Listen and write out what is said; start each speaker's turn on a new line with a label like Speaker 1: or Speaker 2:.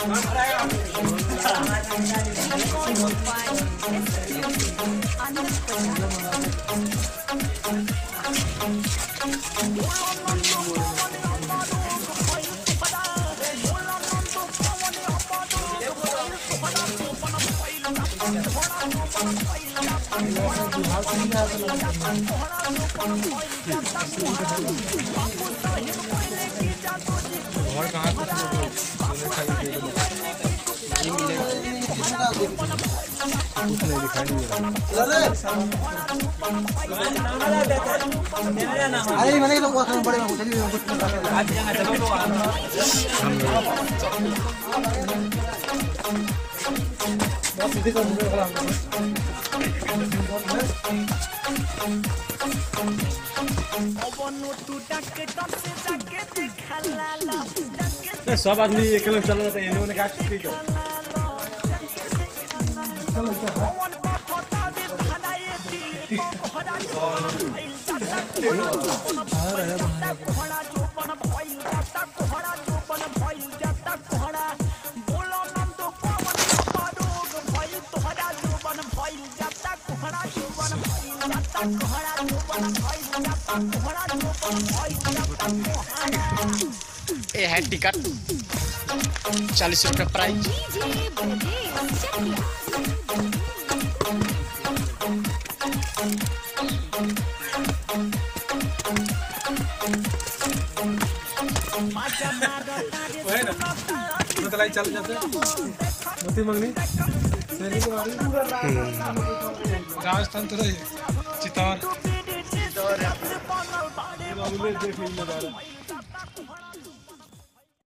Speaker 1: अरे मैंने तो वो बड़े चलिए
Speaker 2: सब आदमी एक किलोमीटर चल रहे थे इन्होंने क्या ठीक है
Speaker 3: ये है टिकट 40 रुपये प्राइस।
Speaker 2: चल जाते मोती मंगनी राजस्थान तो चित्तौड़